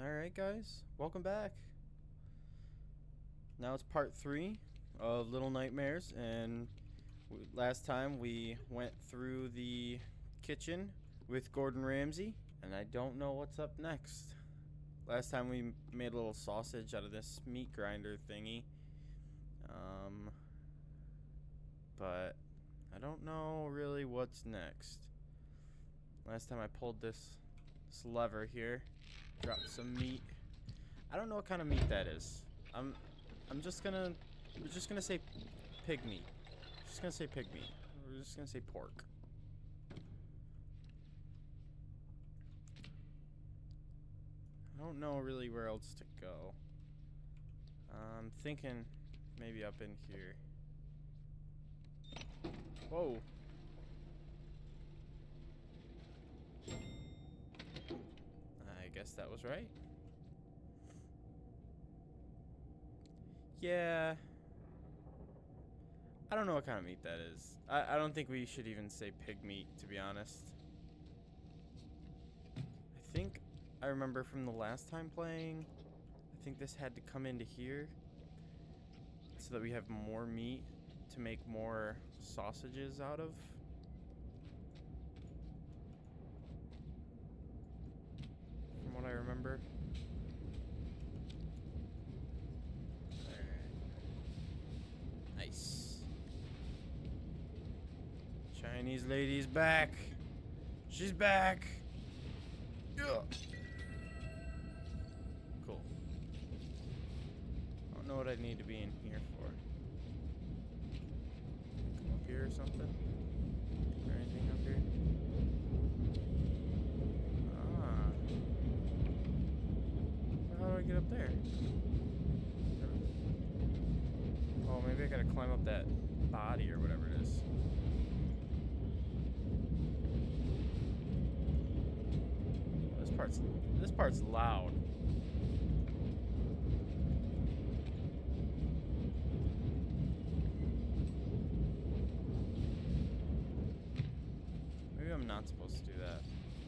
Alright guys, welcome back. Now it's part 3 of Little Nightmares, and last time we went through the kitchen with Gordon Ramsay, and I don't know what's up next. Last time we made a little sausage out of this meat grinder thingy. But I don't know really what's next. Last time I pulled this lever here, dropped some meat. I don't know what kind of meat that is. We're just gonna say pig meat. Just gonna say pig meat. We're just gonna say pork. I don't know really where else to go. I'm thinking maybe up in here. Whoa. I guess that was right. Yeah. I don't know what kind of meat that is. I don't think we should even say pig meat, to be honest. I think I remember from the last time playing, I think this had to come into here so that we have more meat to make more sausages out of. From what I remember. Nice. Chinese lady's back. She's back. Yeah. Cool. I don't know what I need to be in here for. Come up here or something? Is there anything up here? Ah. How do I get up there? Oh, maybe I gotta climb up that body or whatever it is. This part's loud. Maybe I'm not supposed to do that.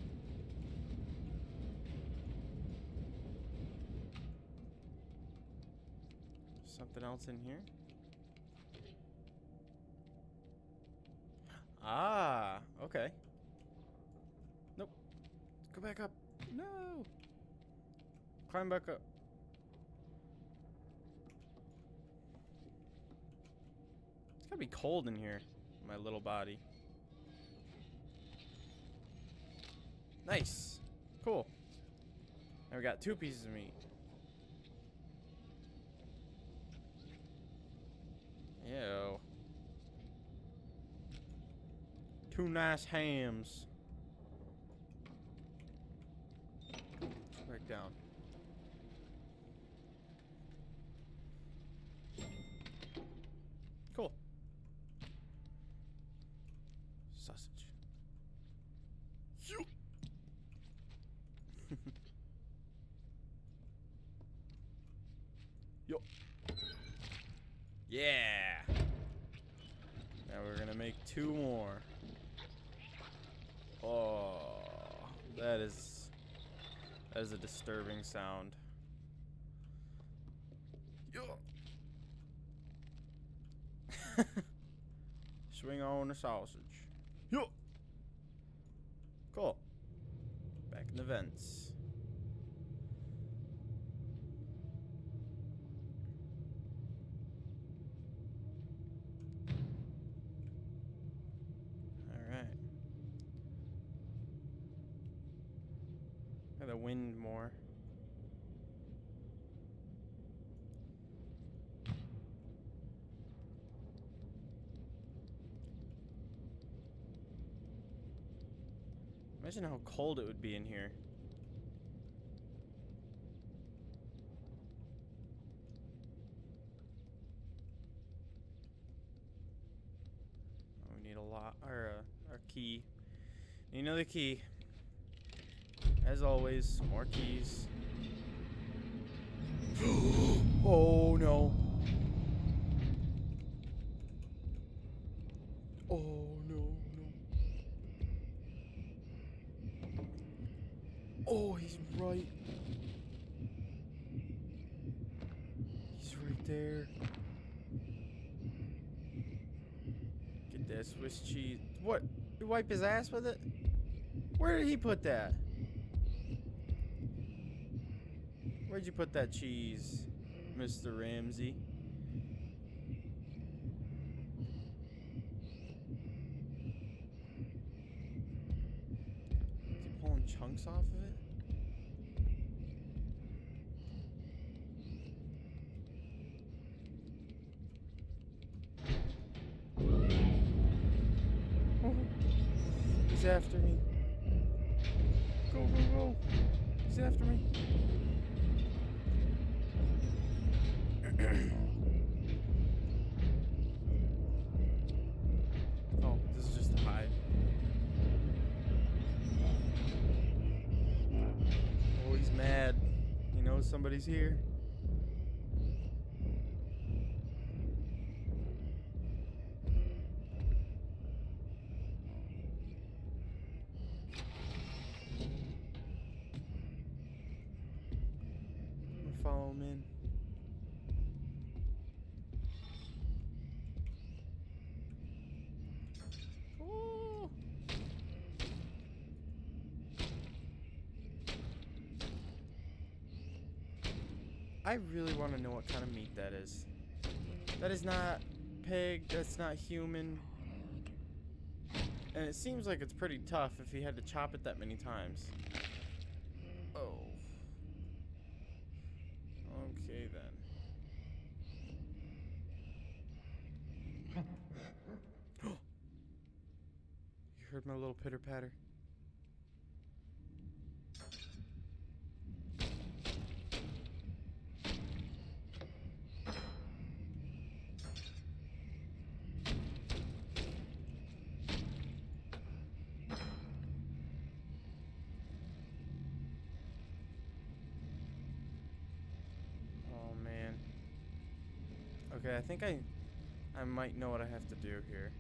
Something else in here? Ah, okay. Nope. Go back up. No. Climb back up. It's gotta be cold in here, my little body. Nice. Cool. Now we got 2 pieces of meat. Ew. 2 nice hams. Back down. Cool. Sausage. Yo. Yeah. Now we're gonna make 2 more. Oh, that is a disturbing sound. Yo. Swing on the sausage. Yo. Cool. Back in the vents. Alright. Gotta wind more. Imagine how cold it would be in here. Oh, we need a lot, or our key. Need another key. As always, more keys. Oh no. Oh no, no. Oh, he's right. there. Get that Swiss cheese. What? You wipe his ass with it? Where did he put that? Where'd you put that cheese, Mr. Ramsey? Is he pulling chunks off of it? Oh, he's after me. Go, go, go. He's after me. Oh, this is just a hide. Oh, he's mad. He knows somebody's here. I'm gonna follow him in. Oh. I really want to know what kind of meat that is. That is not pig, that's not human. And it seems like it's pretty tough if he had to chop it that many times. Oh. Okay then. You heard my little pitter patter? Oh man. Okay, I think I might know what I have to do here.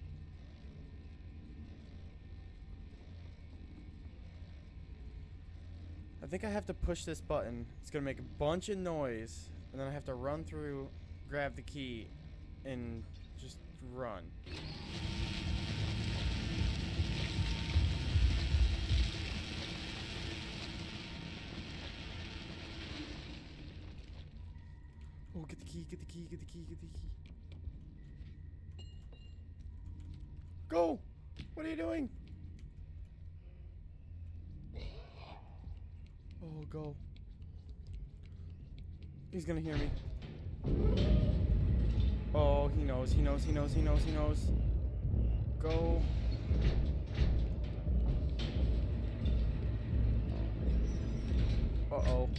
I think I have to push this button. It's gonna make a bunch of noise, and then I have to run through, grab the key, and just run. Oh, get the key, get the key, get the key, get the key. Go! What are you doing? Oh, go. He's gonna hear me. Oh, he knows, he knows, he knows, he knows, he knows. Go. Uh-oh.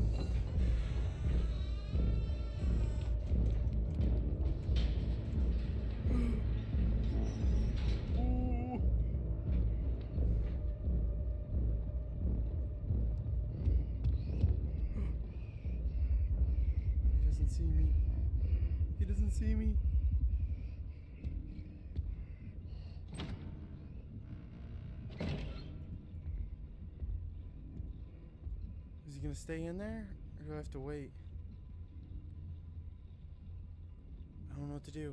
See me. He doesn't see me. Is he gonna stay in there? Or do I have to wait? I don't know what to do.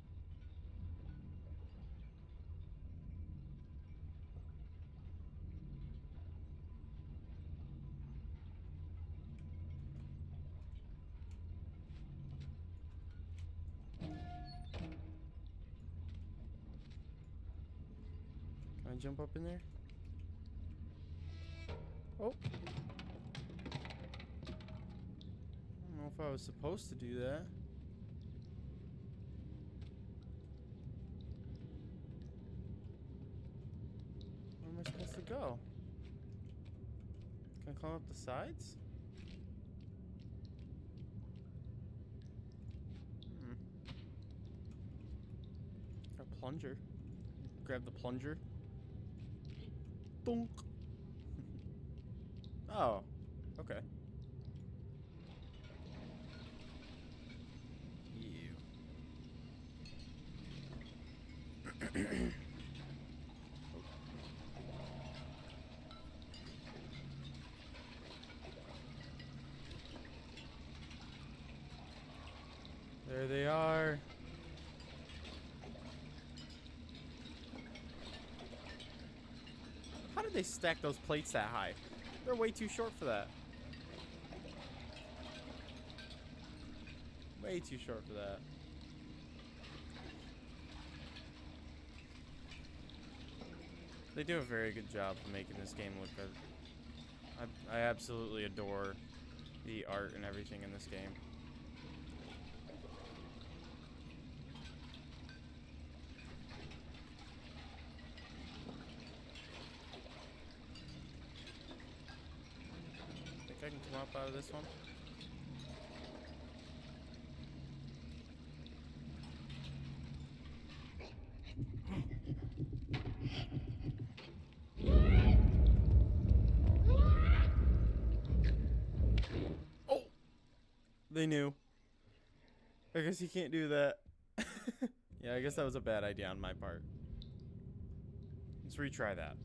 Can I jump up in there? Oh. I don't know if I was supposed to do that. Where am I supposed to go? Can I climb up the sides? Got a plunger. Grab the plunger. Donk. Oh, okay. Ew. they stack those plates that high? They're way too short for that. Way too short for that. They do a very good job of making this game look good. I absolutely adore the art and everything in this game. Think I can come up out of this one? They knew. I guess you can't do that. Yeah, I guess that was a bad idea on my part. Let's retry that.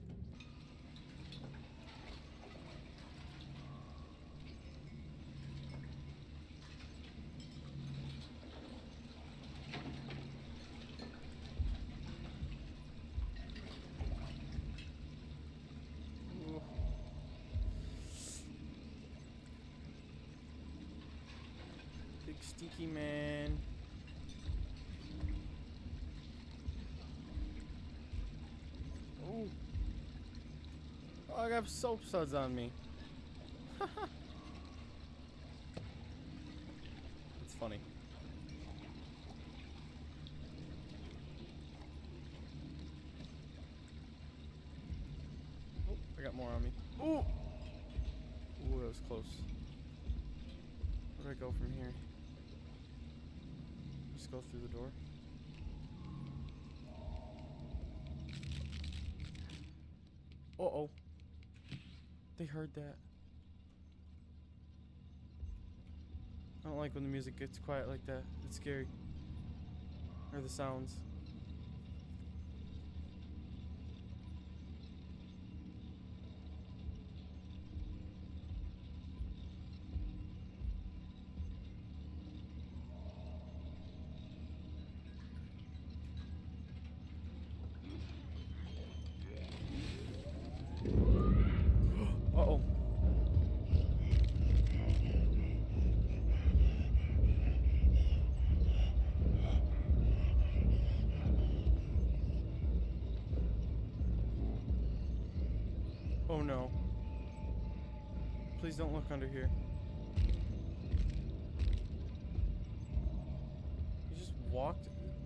Stinky man. Oh. Oh, I got soap suds on me. It's funny. Oh, I got more on me. Ooh! Ooh, that was close. Where do I go from here? Just go through the door. Uh-oh. They heard that. I don't like when the music gets quiet like that. It's scary. Or the sounds. Uh-oh. Oh no. Please don't look under here. You just walked.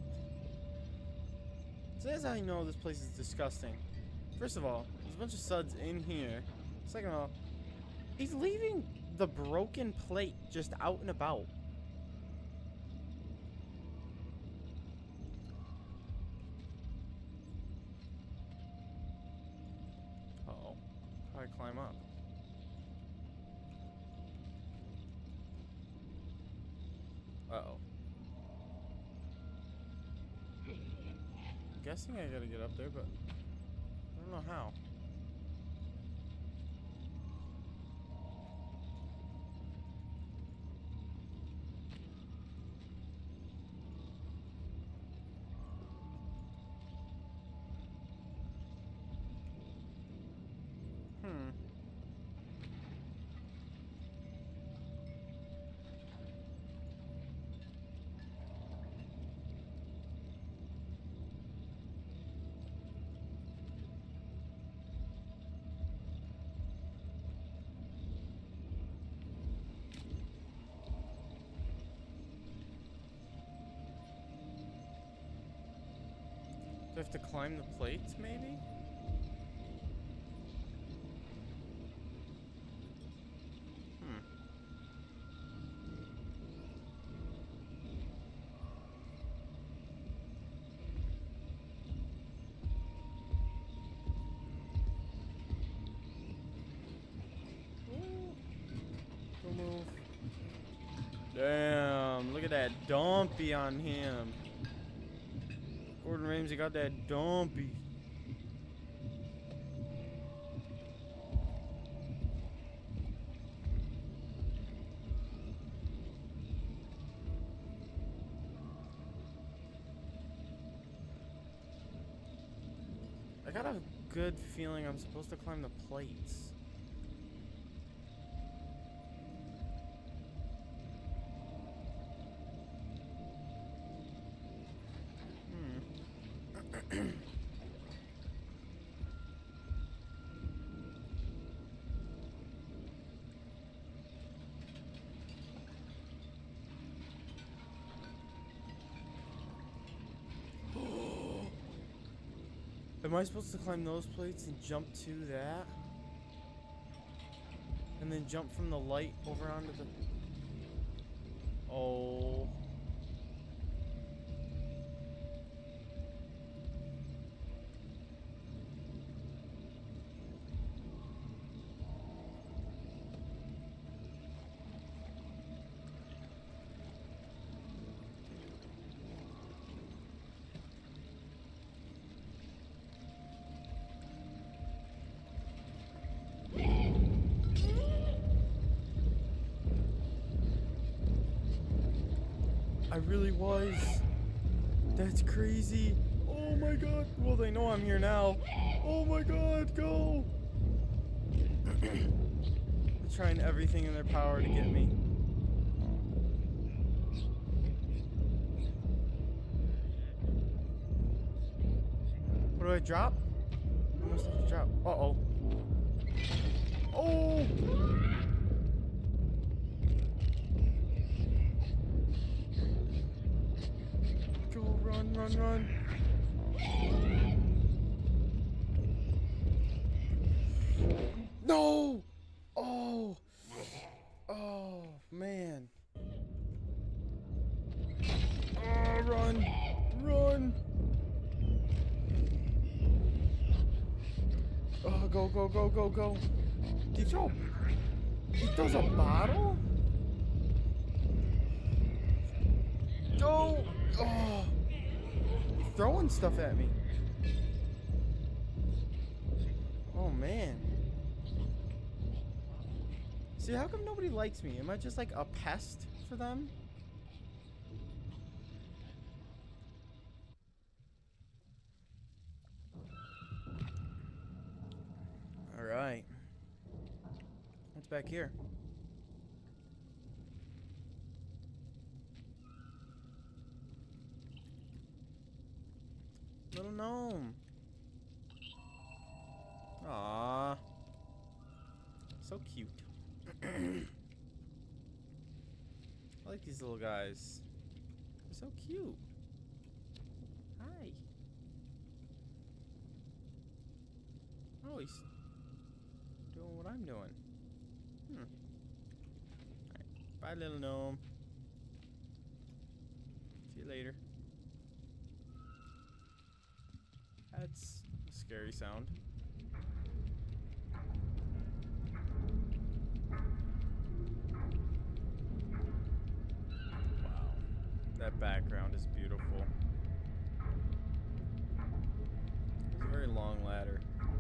So that's how you know this place is disgusting. First of all, there's a bunch of suds in here. Second of all, he's leaving the broken plate just out and about. Uh-oh. How do I climb up? Uh-oh. I'm guessing I gotta get up there, but I don't know how. Do I have to climb the plates, maybe? Don't move. Damn, look at that dumpy on him. Gordon Ramsay got that dumpy. I got a good feeling I'm supposed to climb the plates. Am I supposed to climb those plates and jump to that? And then jump from the light over onto the... Oh. I really was. That's crazy. Oh my god. Well, they know I'm here now. Oh my god, go. They're trying everything in their power to get me. What do I drop? I must have to drop. Uh-oh. Oh! Run, run, run. No! Oh! Oh, man. Oh, run! Run! Oh, go, go, go, go, go. He throws a bottle? Go! Oh! Throwing stuff at me. Oh man. See, how come nobody likes me? Am I just like a pest for them? Alright. What's back here? Little gnome. Aww. So cute. I like these little guys. They're so cute. Hi. Oh, he's doing what I'm doing. Alright. Bye, little gnome. See you later. That's a scary sound. Wow. That background is beautiful. It's a very long ladder.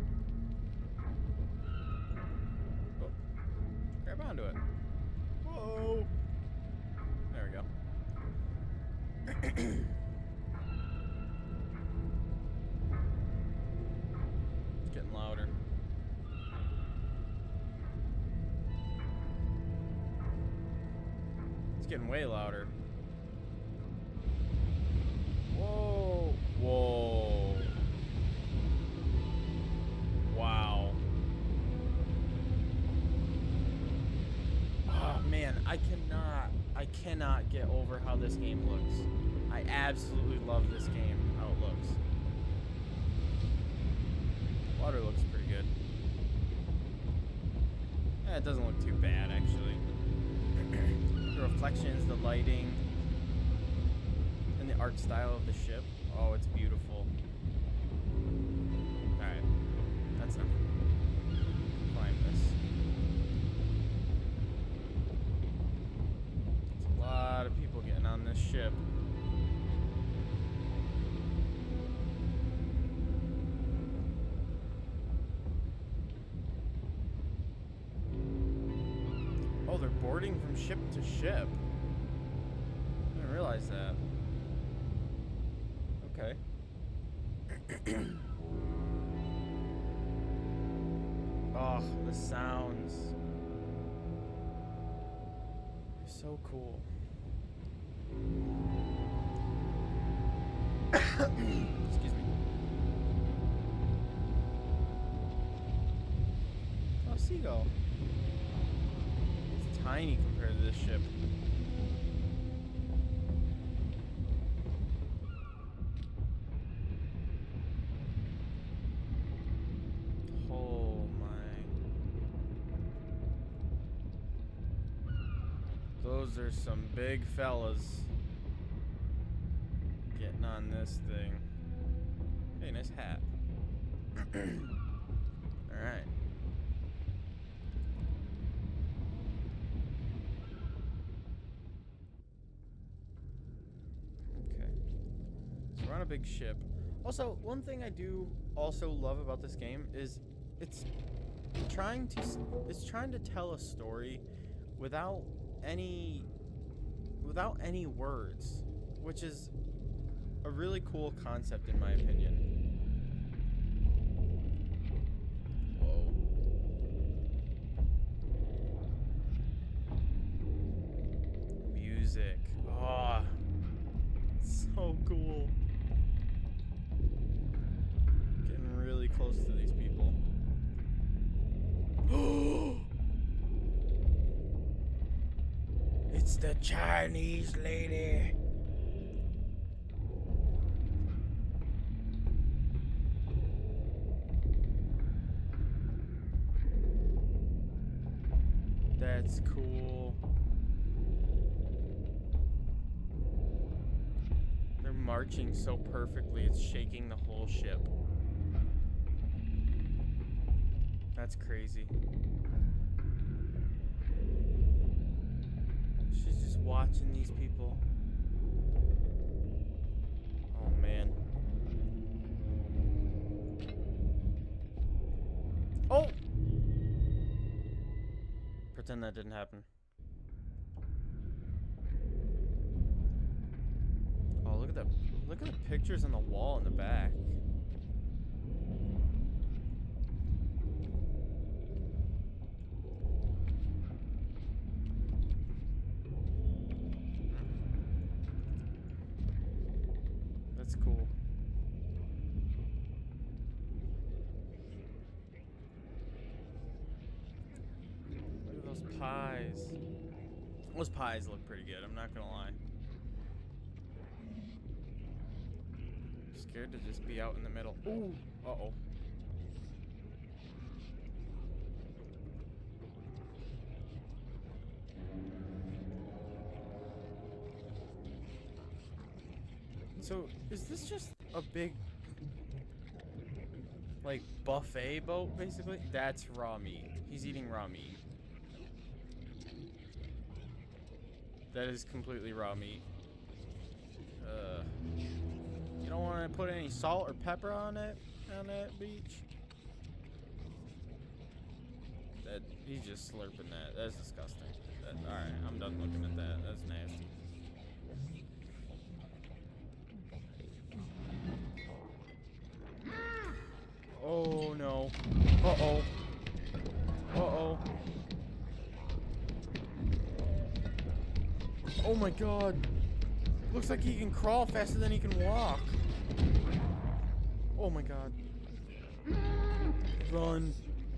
Oh. Grab onto it. Whoa! There we go. Getting louder. It's getting way louder. Whoa. Whoa. Wow. Oh man, I cannot get over how this game looks. I absolutely love this game, how it looks. Water looks pretty good. Yeah, it doesn't look too bad, actually. The reflections, the lighting, and the art style of the ship. Oh, it's beautiful. Alright. That's enough. Climb this. There's a lot of people getting on this ship. Oh, they're boarding from ship to ship. I didn't realize that. Okay. Oh, the sounds. They're so cool. Excuse me. Oh, seagull. It's tiny compared to this ship. Oh my. Those are some big fellas getting on this thing. Hey, nice hat. Alright. Okay. So we're on a big ship. Also, one thing I do also love about this game is it's trying to tell a story without any words, which is a really cool concept in my opinion. Whoa. Music. Oh, so cool. Getting really close to these people. It's the Chinese lady. That's cool. They're marching so perfectly, it's shaking the whole ship. That's crazy. She's just watching these people. Oh man. Oh! Pretend that didn't happen. Oh, look at the pictures on the wall in the back. That's cool. Look at those pies. Those pies look pretty good, I'm not gonna lie. Scared to just be out in the middle. Ooh. Uh-oh. So, is this just a big, like, buffet boat, basically? That's raw meat. He's eating raw meat. That is completely raw meat. You don't want to put any salt or pepper on that beach? That he's just slurping that. That's disgusting. Alright, I'm done looking at that. That's nasty. Oh no. Uh-oh. Uh-oh. Oh my god. Looks like he can crawl faster than he can walk. Oh my god. Run.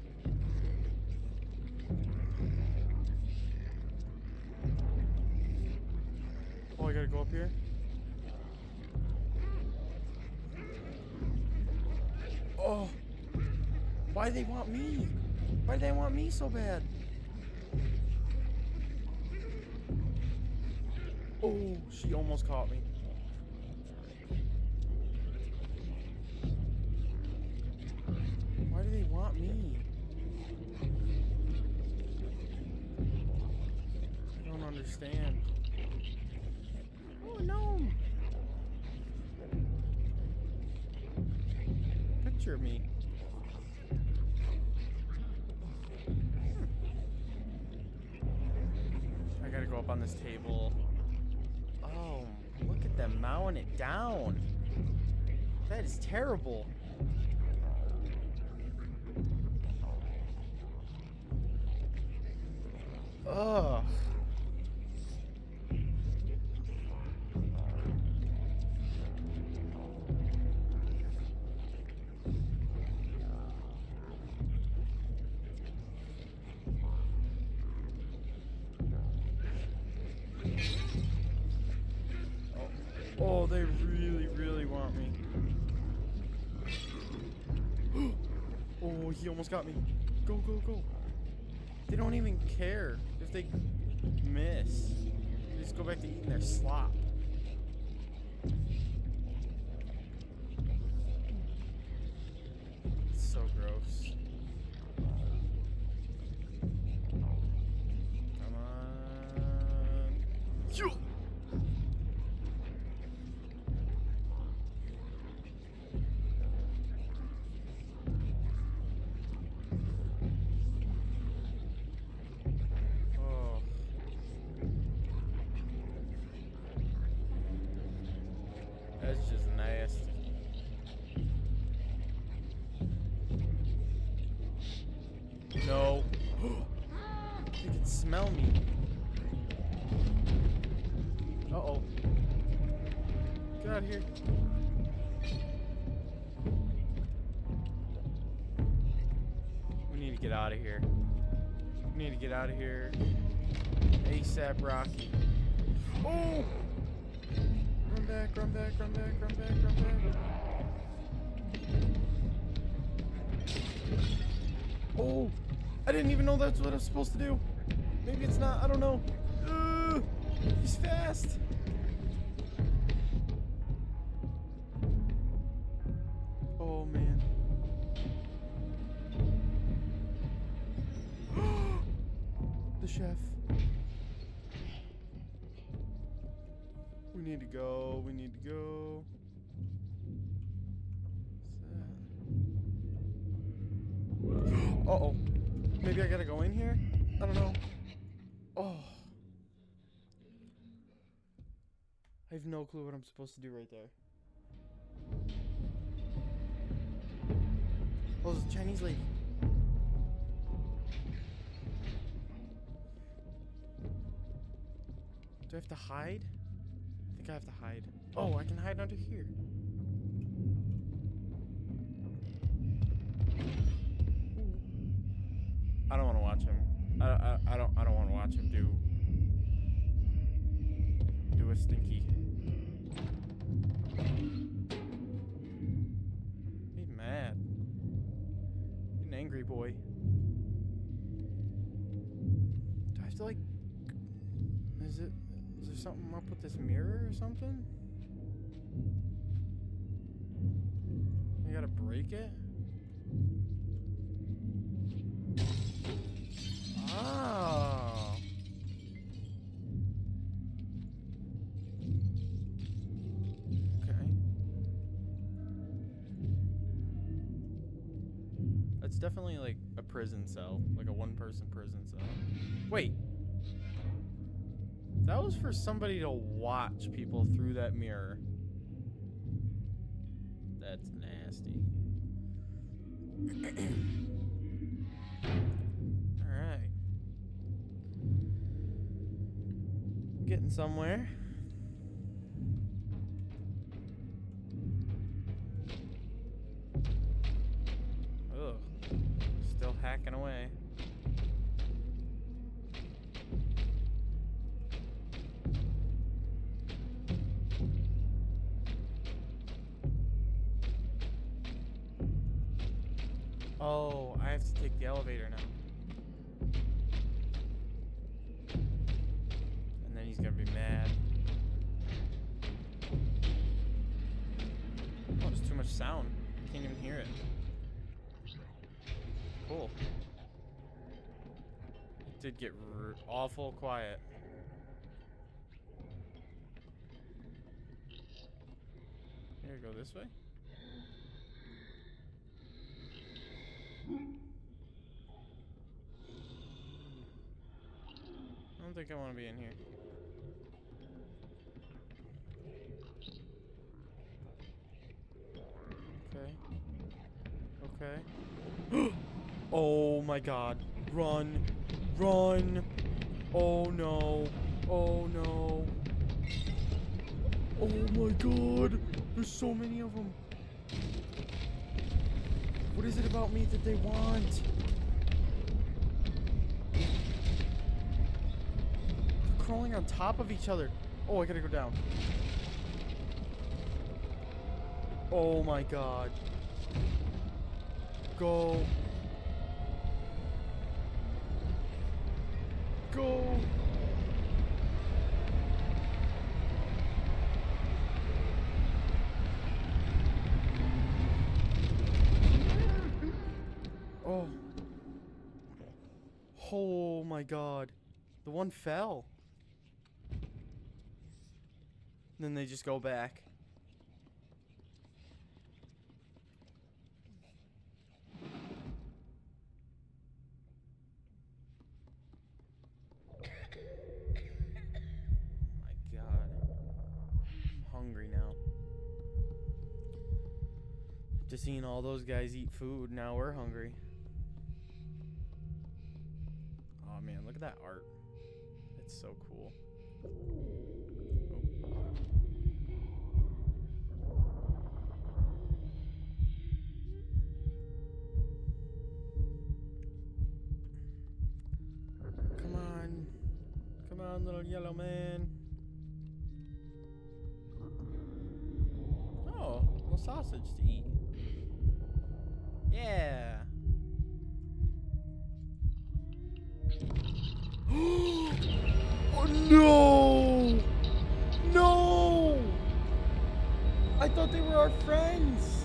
Oh, I gotta go up here? Oh. Why do they want me? Why do they want me so bad? Oh, she almost caught me. Why do they want me? I don't understand. Oh, no. Picture me. I gotta go up on this table. Oh, look at them mowing it down. That is terrible. Ugh. Oh, they really, really want me. Oh, he almost got me. Go, go, go. They don't even care if they miss. They just go back to eating their slop. It's so gross. Come on. Phew! That's just nasty. No. They can smell me. Uh-oh. Get out of here. We need to get out of here. We need to get out of here. ASAP Rocky. Oh! Run back, run back, run back, run back, run back. Oh! I didn't even know that's what I was supposed to do. Maybe it's not, I don't know. He's fast. Oh man. The chef. We need to go, we need to go. What's that? Uh-oh. Maybe I gotta go in here? I don't know. Oh. I have no clue what I'm supposed to do right there. Oh, there's a Chinese lady. Do I have to hide? I think I have to hide. Oh, I can hide under here. I don't want to watch him. I don't want to watch him do a stinky. He's mad. He's an angry boy. Do I have to like? Is there something up with this mirror or something? I gotta break it? Oh. Okay. That's definitely like a prison cell, like a one-person prison cell. Wait. That was for somebody to watch people through that mirror. That's nasty. Alright. Getting somewhere. Ugh. Still hacking away. Oh, I have to take the elevator now. And then he's gonna be mad. Oh, there's too much sound. I can't even hear it. Cool. It did get awful quiet. Here, go this way. I don't think I want to be in here. Okay. Okay. Oh my god. Run. Run. Oh no. Oh no. Oh my god. There's so many of them. What is it about me that they want? They're crawling on top of each other. Oh, I gotta go down. Oh my god. Go. Go. Oh. Oh my god. The one fell. Then they just go back. My god. I'm hungry now. Just seeing all those guys eat food, now we're hungry. Oh man, look at that art. It's so cool. Oh. Come on. Come on, little yellow man. Oh, a little sausage to eat. Yeah. Oh no! No! I thought they were our friends.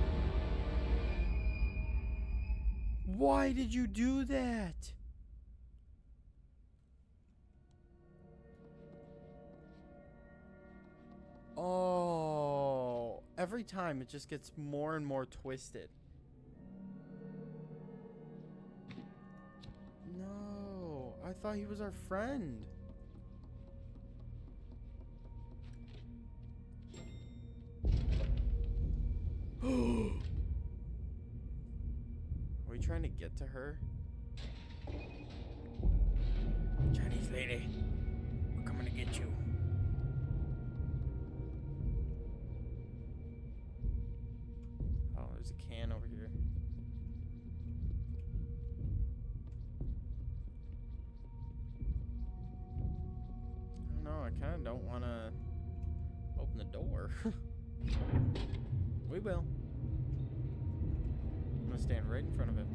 Why did you do that? Oh, every time it just gets more and more twisted. No, I thought he was our friend. Are we trying to get to her? Chinese lady, we're coming to get you. Oh, there's a can over here. I don't know, I kind of don't want to open the door. We will. I'm gonna stand right in front of it.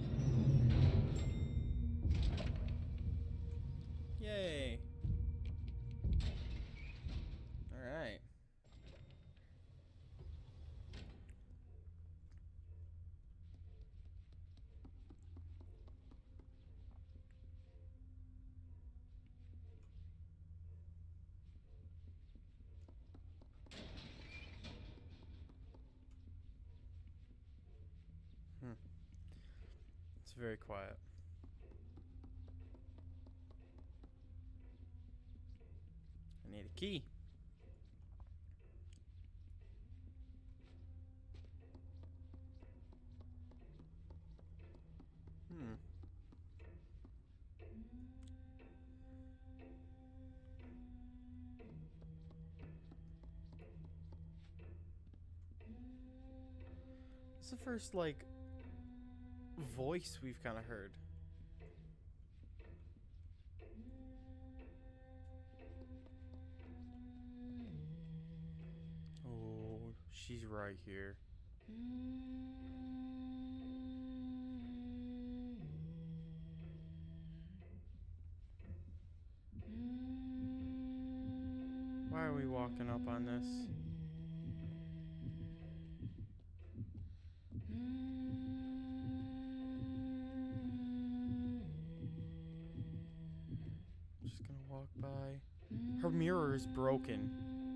Yay. Alright. It's very quiet. I need a key. It's the first, like, voice we've kind of heard. Oh, she's right here. Why are we walking up on this? Just gonna walk by. Her mirror is broken.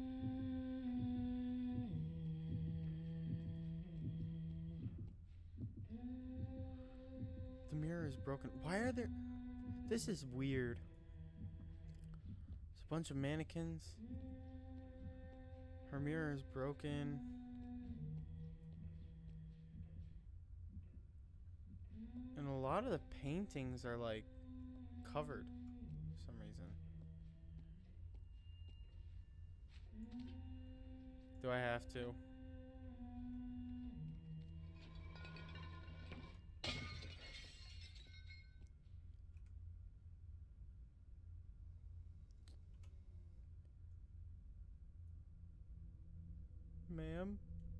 The mirror is broken. Why are there... This is weird. There's a bunch of mannequins. Her mirror is broken. And a lot of the paintings are like covered for some reason. Do I have to? Ma'am?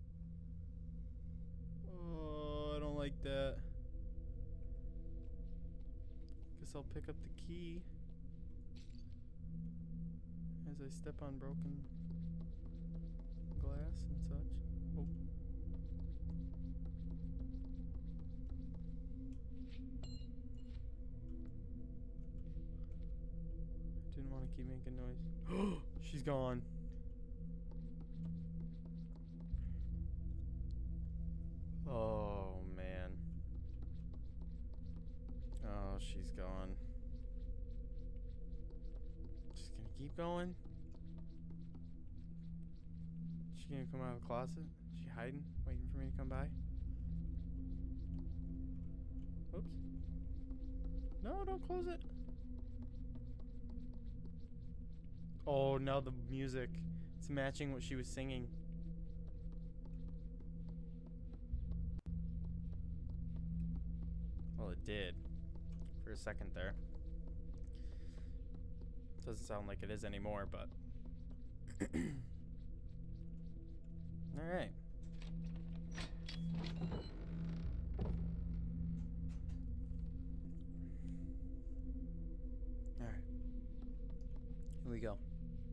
Oh, I don't like that. Guess I'll pick up the key as I step on broken glass and such. Oh. Didn't want to keep making noise. She's gone. Oh, man. Oh, she's gone. Just gonna keep going. She gonna come out of the closet? Is she hiding? Waiting for me to come by? Oops. No, don't close it. Oh, now the music. It's matching what she was singing. Well, it did. For a second there. Doesn't sound like it is anymore, but... Alright. Alright. Here we go.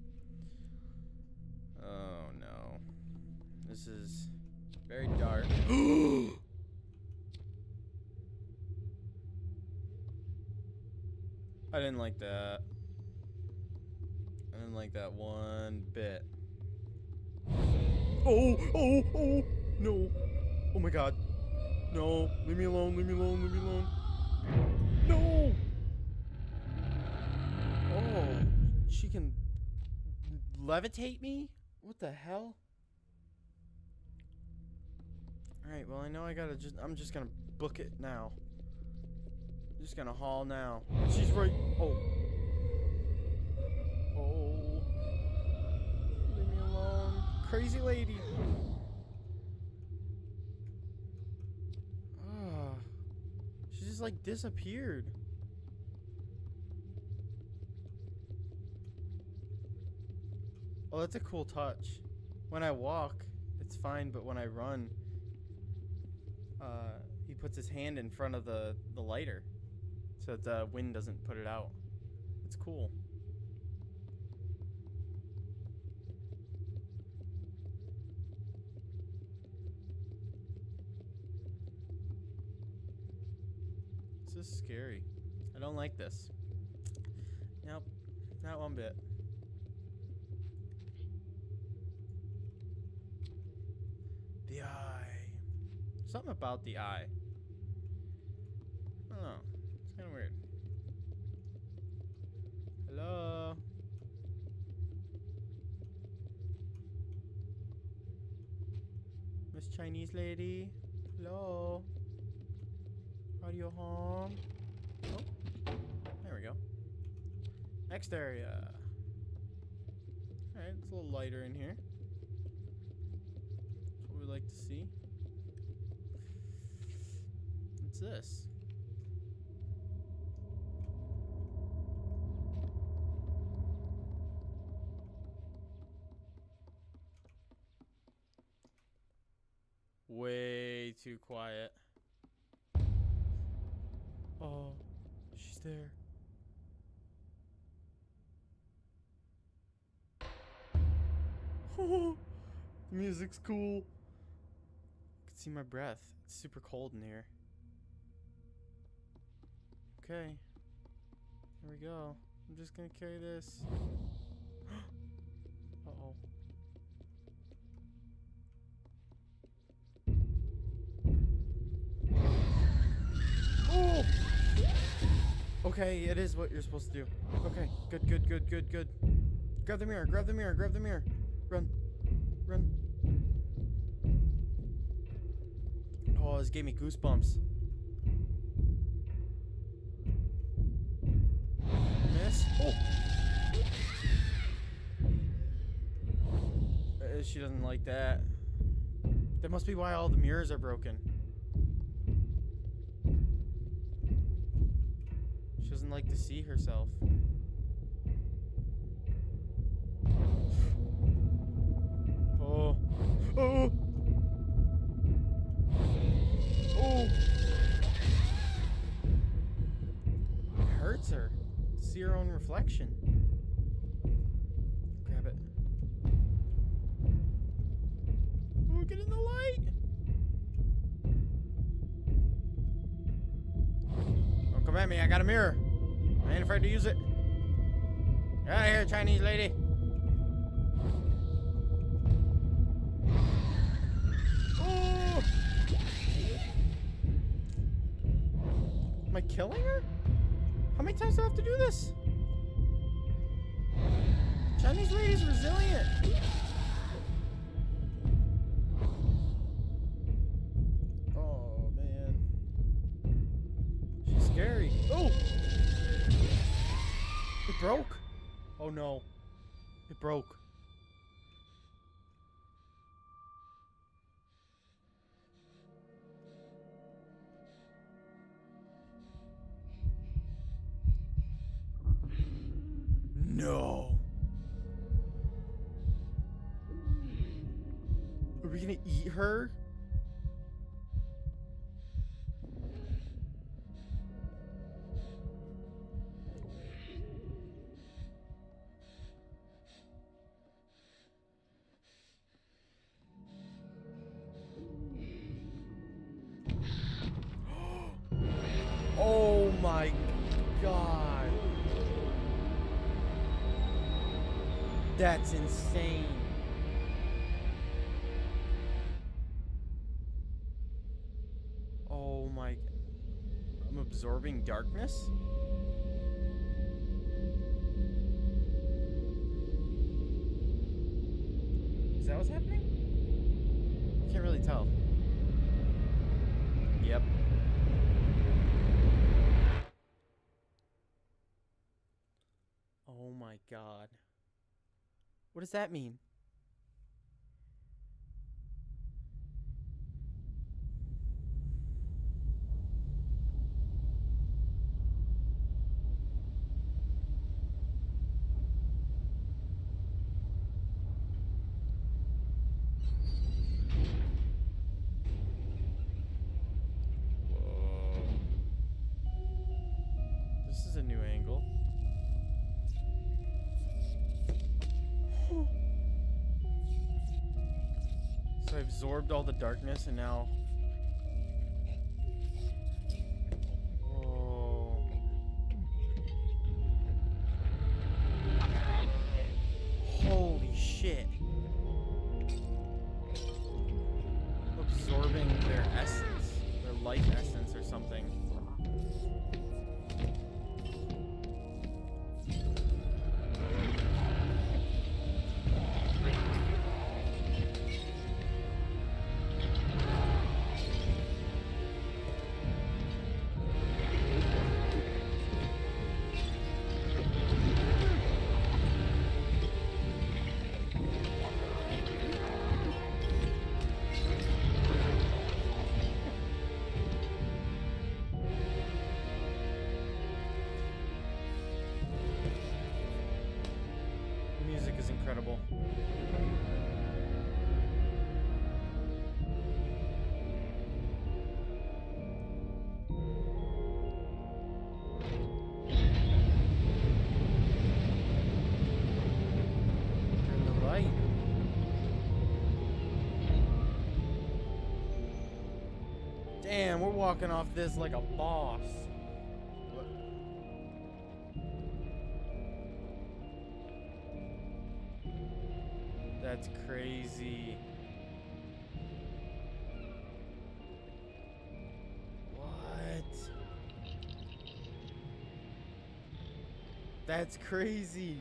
Oh no. This is very dark. I didn't like that. I didn't like that one bit. Oh, oh, oh, no. Oh my god. No, leave me alone, leave me alone, leave me alone. No! Oh, she can levitate me? What the hell? Alright, well I know I gotta I'm just gonna book it now. I'm just gonna haul now. She's right. Oh. Oh. Leave me alone. Crazy lady. Ah. She just like disappeared. Oh, that's a cool touch. When I walk, it's fine, but when I run, he puts his hand in front of the lighter so that the wind doesn't put it out. It's cool. This is scary. I don't like this. Nope, not one bit. The eye. Something about the eye. I don't know. It's kind of weird. Hello? Miss Chinese lady? Hello? Are you home? Oh. There we go. Next area. Alright, it's a little lighter in here. That's what we like to see. What's this? Way too quiet. Oh, she's there. Oh, the music's cool. I can see my breath. It's super cold in here. Okay. Here we go. I'm just gonna carry this. Uh-oh. Oh! Okay, it is what you're supposed to do. Okay, good, good, good, good, good. Grab the mirror, grab the mirror, grab the mirror. Run. Run. Oh, this gave me goosebumps. Miss? Oh! She doesn't like that. That must be why all the mirrors are broken. She doesn't like to see herself. Oh. Oh. Oh. It hurts her to see her own reflection. Grab it. Oh, get in the light. Don't come at me. I got a mirror. I ain't afraid to use it. Get out of here, Chinese lady. Oh. Am I killing her? How many times do I have to do this? Chinese lady's resilient. Oh, man. She's scary. Oh! It broke. Oh, no. It broke. No. Are we gonna eat her? Oh my God. That's insane. Oh my. I'm absorbing darkness? Is that what's happening? I can't really tell. Yep. Oh my God. What does that mean? Whoa. This is a new angle. So I absorbed all the darkness and now... Whoa. Holy shit. Absorbing their essence, their life essence or something. Is incredible. Turn the light. Damn, we're walking off this like a boss. That's crazy. What? That's crazy.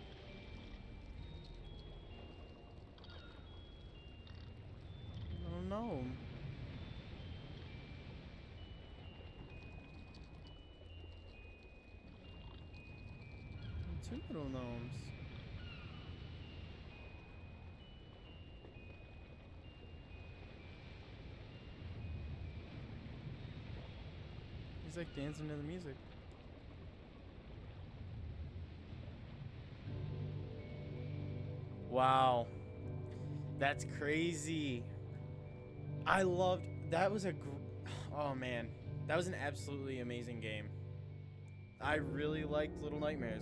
Oh no. Two little gnomes. music, dancing to the music. Wow. That's crazy. I loved, that was oh man. That was an absolutely amazing game. I really liked Little Nightmares.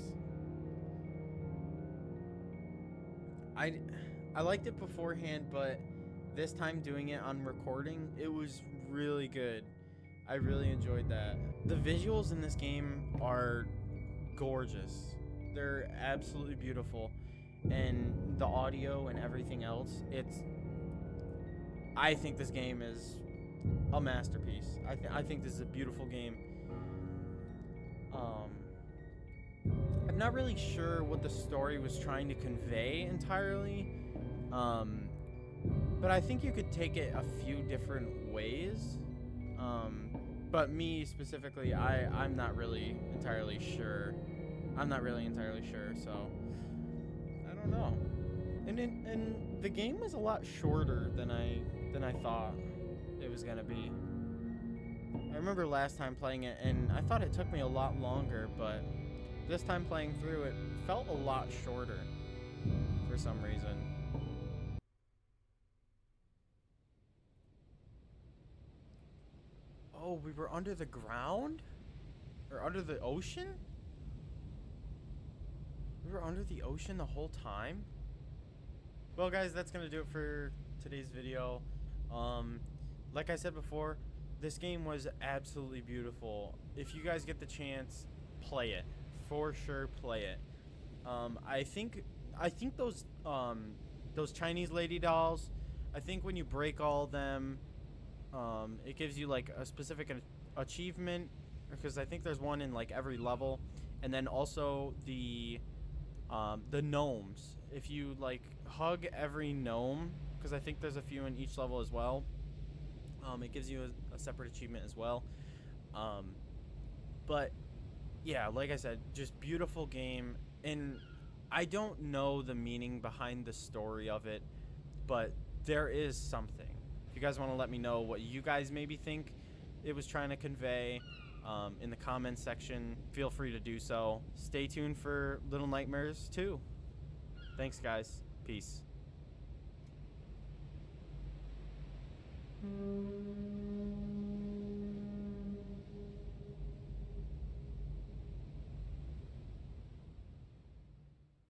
I liked it beforehand, but this time doing it on recording, it was really good. I really enjoyed that. The visuals in this game are gorgeous. They're absolutely beautiful. And the audio and everything else, I think this game is a masterpiece. I think this is a beautiful game. I'm not really sure what the story was trying to convey entirely, but I think you could take it a few different ways. But me specifically, I'm not really entirely sure. So I don't know. And the game was a lot shorter than I thought it was gonna be. I remember last time playing it, and I thought it took me a lot longer, but this time playing through it felt a lot shorter for some reason. Oh, we were under the ground? Or under the ocean? We were under the ocean the whole time? Well, guys, that's gonna do it for today's video. Like I said before, this game was absolutely beautiful. If you guys get the chance, play it. For sure, play it. I think those Chinese lady dolls, I think when you break all of them, it gives you like a specific achievement, because I think there's one in like every level. And then also the gnomes. If you like hug every gnome, because I think there's a few in each level as well, it gives you a separate achievement as well. But yeah, like I said, just beautiful game. And I don't know the meaning behind the story of it, but there is something. If you guys want to let me know what you guys maybe think it was trying to convey, in the comments section, feel free to do so. Stay tuned for Little Nightmares 2. Thanks, guys. Peace.